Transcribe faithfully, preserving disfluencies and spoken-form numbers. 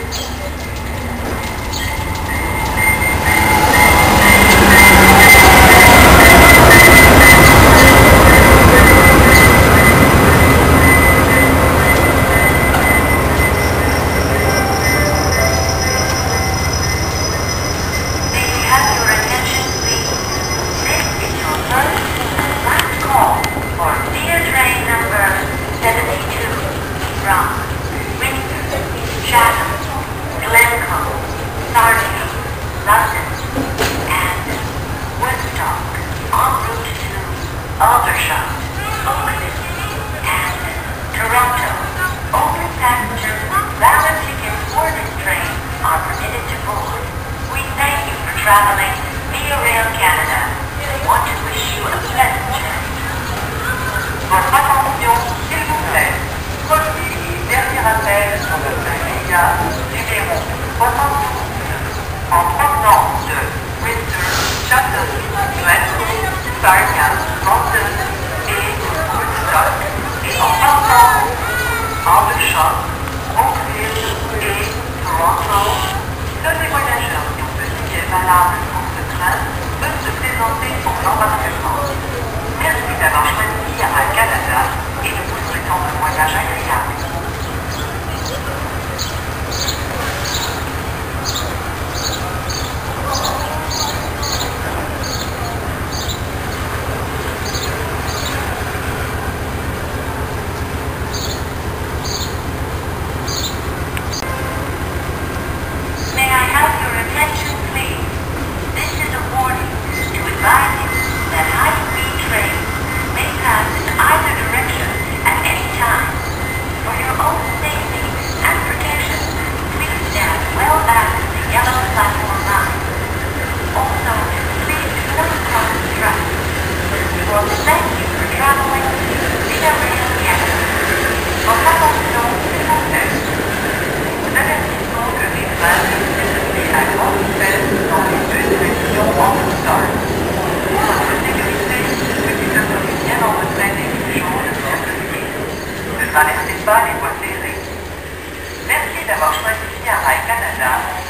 Traveling via Rail Canada. We want to wish you a pleasant journey. Votre attention, s'il vous plaît. Premier et dernier appel sur le train immédiat numéro soixante-douze en provenance de Windsor, Château, Brantford, Sarnia, Moncton et Woodstock et en partant Aldershot, Oakville et Toronto. Seuls les voyageurs qui ont le billet valable pour ce train peuvent se présenter pour l'embarquement. Merci d'avoir choisi Air Canada et nous vous souhaitons un voyage agréable. May I have your attention, please? This is a warning to advise you that high-speed trains may pass in either direction at any time. For your own safety and protection, please stand well back to the yellow platform line. Also, please do not cross the tracks. Well, thank you for traveling via Rail Canada. Votre attention, s'il vous plaît. Nous avertissons que les trains circulent à grande vitesse dans les deux directions en tout temps. Pour votre sécurité, veuillez tenir bien en retrait des bouchons de circuler. Ne traversez pas les voies ferrées. Merci d'avoir choisi Air Canada